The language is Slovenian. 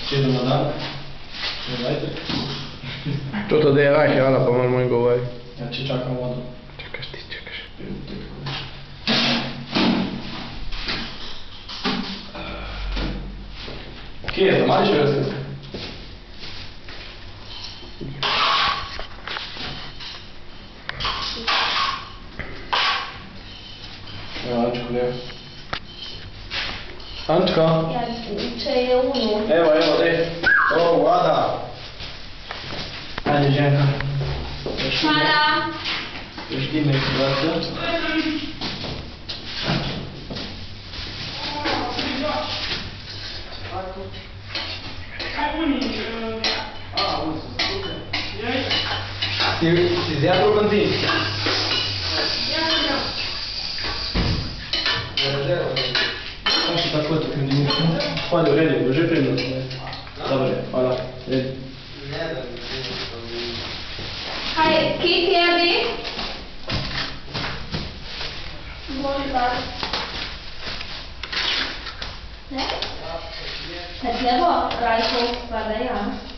Če idemo dan? Če dajte? Toto da je rajke, Ana pa malo moj govori. Ja, če čakam vodo. Čakaš ti, čakaš. Kje je to? Mali še razlice? Evo, Ančko, lijevo. Ančko? Ja, če je unu. Evo, dej. O, Vlada. Ajde, ženka. Hvala. Još ti neki, brate. Ti zjadro benzin? Kaži tako je tako nije. Hvala, u redu, že primno. Dobre, hvala, redu. Kaj, kje ti je bi? Možda. Ne? Kad je bo, rajko, pa da ja.